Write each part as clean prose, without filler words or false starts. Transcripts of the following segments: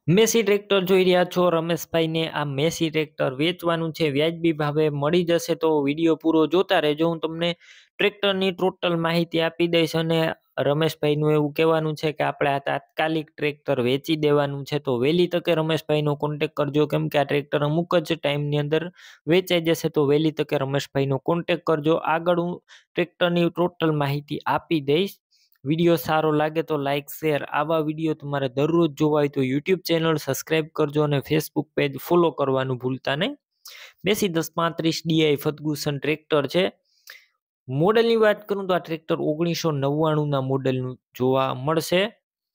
Massey tractor જોઈ રહ્યા છો રમેશભાઈને આ મેસી ટ્રેક્ટર વેચવાનું છે, વ્યાજબી ભાવે મળી જશે તો વિડીયો પૂરો જોતા રહેજો. હું તમને ટ્રેક્ટરની ટોટલ માહિતી આપી દઈશ અને રમેશભાઈનું એવું કહેવાનું છે કે આપણે આ તાત્કાલિક ટ્રેક્ટર વેચી દેવાનું છે, તો વહેલી તકે રમેશભાઈનો કોન્ટેક કરજો, કેમ કે આ ટ્રેક્ટર અમુક જ ટાઈમની અંદર વેચાઈ જશે, તો વહેલી તકે રમેશભાઈનો કોન્ટેક કરજો. આગળ હું ટ્રેક્ટરની ટોટલ માહિતી આપી દઈશ. વિડીયો સારો લાગે તો લાઇક શેર, આવા વિડીયો તમારે દરરોજ જોવા હોય તો યુટ્યુબ ચેનલ સબસ્ક્રાઇબ કરજો અને ફેસબુક પેજ ફોલો કરવાનું ભૂલતા નહીં. 821035 DI ફર્ગ્યુસન ટ્રેક્ટર છે. મોડલની વાત કરું તો આ ટ્રેક્ટર 1999ના મોડલનું જોવા મળશે.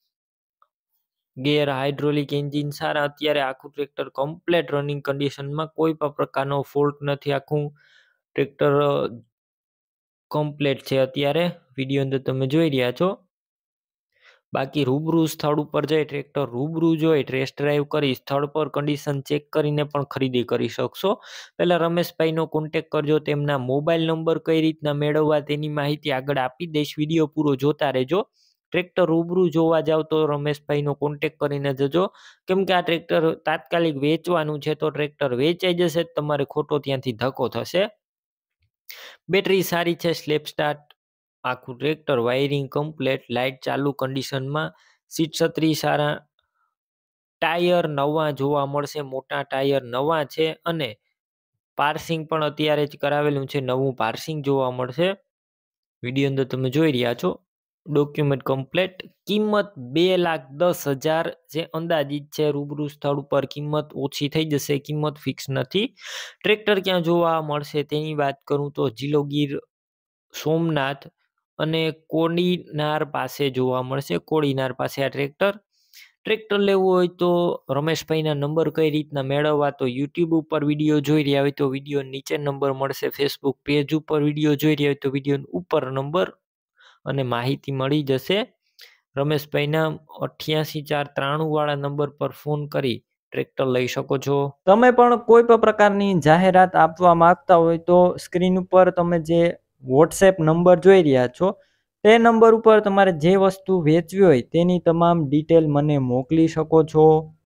ગેર હાઇડ્રોલિક એન્જિન સારા, અત્યારે આખું ટ્રેક્ટર કમ્પ્લેટ રનિંગ કન્ડિશનમાં, કોઈ પણ પ્રકારનો ફોલ્ટ નથી. આખું ટ્રેક્ટર કમ્પ્લેટ છે અત્યારે વિડીયો અંદર તમે જોઈ રહ્યા છો. બાકી રૂબરૂ સ્થળ ઉપર જઈ ટ્રેક્ટર રૂબરૂ જોઈ ટેસ્ટ ડ્રાઈવ કરી સ્થળ પર કન્ડિશન ચેક કરીને પણ ખરીદી કરી શકશો. પહેલા રમેશભાઈનો કોન્ટેક કરજો, તેમના મોબાઈલ નંબર કઈ રીતના મેળવવા તેની માહિતી આગળ આપી દઈશ, વિડીયો પૂરો જોતા રહેજો. ટ્રેક્ટર રૂબરૂ જોવા જાવ તો રમેશભાઈનો કોન્ટેક કરીને જજો, કેમ કે આ ટ્રેક્ટર તાત્કાલિક વેચવાનું છે, તો ટ્રેક્ટર વેચાઈ જશે તમારે ખોટો ત્યાંથી ધક્કો થશે. બેટરી સારી છે, સ્લેપ સ્ટાર્ટ, આખું ટ્રેક્ટર વાયરિંગ કમ્પ્લેટ, લાઇટ ચાલુ કન્ડિશનમાં, સીટ છત્રી સારા, ટાયર નવા જોવા મળશે, મોટા ટાયર નવા છે અને પાર્સિંગ પણ અત્યારે જ કરાવેલું છે, નવું પાર્સિંગ જોવા મળશે. વિડીયો અંદર તમે જોઈ રહ્યા છો. Document complete. કિંમત 2,10,000 જે અંદાજિત છે, રૂબરૂ સ્થળ ઉપર કિંમત ઓછી થઈ જશે, કિંમત ફિક્સ નથી. ટ્રેક્ટર ક્યાં જોવા મળશે તેની વાત કરું તો જિલ્લો ગીર સોમનાથ અને કોડીનાર પાસે જોવા મળશે. કોડીનાર પાસે આ ટ્રેક્ટર લેવું હોય તો રમેશભાઈના નંબર કઈ રીતના મેળવવા, તો યુટ્યુબ ઉપર વિડીયો જોઈ રહ્યા હોય તો વિડીયો નીચે નંબર મળશે, ફેસબુક પેજ ઉપર વિડીયો જોઈ રહ્યા હોય તો વિડીયો ઉપર નંબર અને માહિતી મળી જશે. રમેશભાઈના 88,493 વાળા નંબર પર ફોન કરી ટ્રેક્ટર લઈ શકો છો. તમે પણ કોઈ પણ પ્રકારની જાહેરાત આપવા માંગતા હોય તો સ્ક્રીન ઉપર તમે જે વોટ્સએપ નંબર જોઈ રહ્યા છો તે નંબર ઉપર તમારે જે વસ્તુ વેચવી હોય તેની તમામ ડિટેલ મને મોકલી શકો છો.